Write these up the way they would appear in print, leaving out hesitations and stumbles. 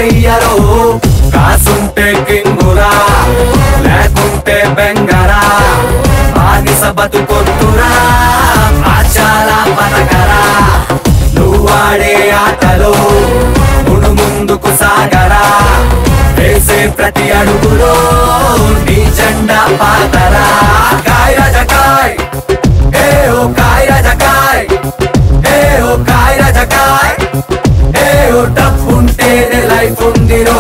చెయ్యరో కాసుంటే కింగురా లేకుంటే బెంగరా బానిస బతుకొద్దురా ఆచాలా పలకరా నువ్వాడే ఆటలో ముందుకు సాగరా వేసే ప్రతి అడుగులో నీ జెండా పాతరా కాయ్ రాజకాయ్ ఏ ఓ కాయ్ రాజకాయ్ ఏ ఓ కాయ్ రాజకాయ్ ఏ ఓ డబ్బుంటేనే లైఫ్ ఉందిరో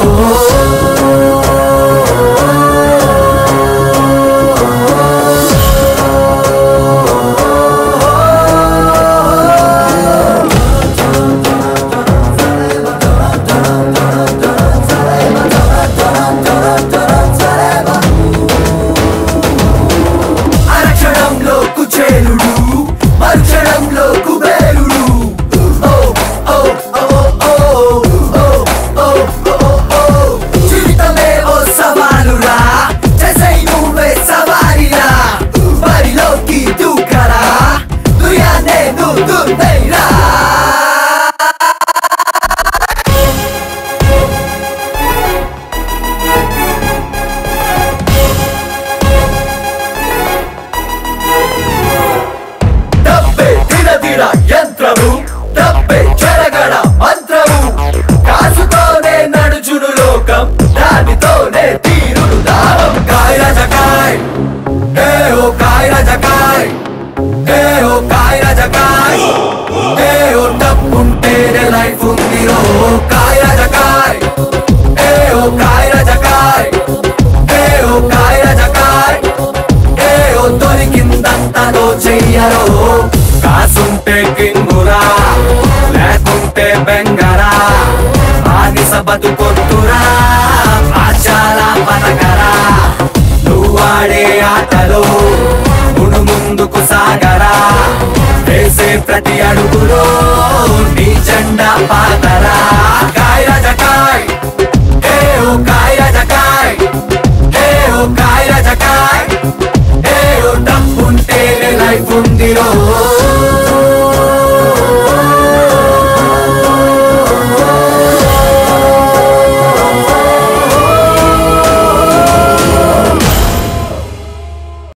యంత్రము డబ్బే చెరగడ మంత్రము కాసుతోనే నడుచును లోకం దానితోనే తీరును దానం కాయ్ రాజకాయ్ ఏ ఓ కాయ్ రాజకాయ్ ఏ ఓ కాయ్ రాజకాయ్ ఏ ఓ డబ్బుంటేనే లైఫ్ ఉందిరో కాయ్ రాజకాయ్ ఏ ఓ కాయ్ రాజకాయ్ ఏ ఓ కాయ్ రాజకాయ్ ఏ ఓ దొరికిందంతలో చెయ్యరో కాసుంటే కింగురా లేకుంటే బెంగరా బానిస బతుకొద్దురా ఆచాలా పలకరా నువ్వాడే ఆటలో ముందుకు సాగరా వేసే ప్రతి అడుగులో నీ జెండా పాతరా కాయ్ రాజకాయ్ ఏ ఓ కాయ్ రాజకాయ్ ఏ ఓ కాయ్ రాజకాయ్ ఏ ఓ డబ్బుంటేనే లైఫ్ ఉందిరో